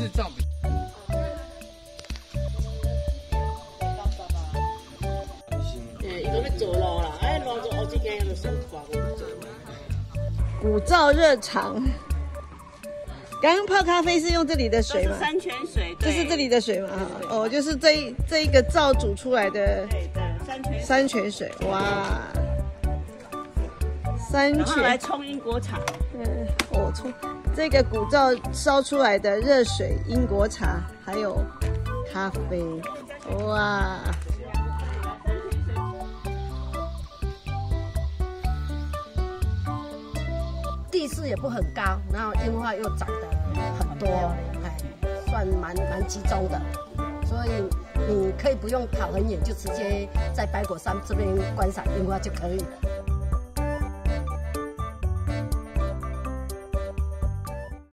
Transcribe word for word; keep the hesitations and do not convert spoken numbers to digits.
日照比。 诶，伊都要做路啦，哎，路做后几间就算挂我做。 古灶热肠，刚刚泡咖啡是用这里的水吗？ 山泉水， 这是这里的水吗？哦，就是这一这一个灶煮出来的。 对对，山泉山泉水，哇！山然后来泉， 冲英国茶。 嗯，我冲这个古灶烧出来的热水英国茶，还有咖啡，哇！ 地势也不很高，然后樱花又长得很多，哎，算蛮蛮集中的，所以你可以不用跑很远，就直接在百果山这边观赏樱花就可以了。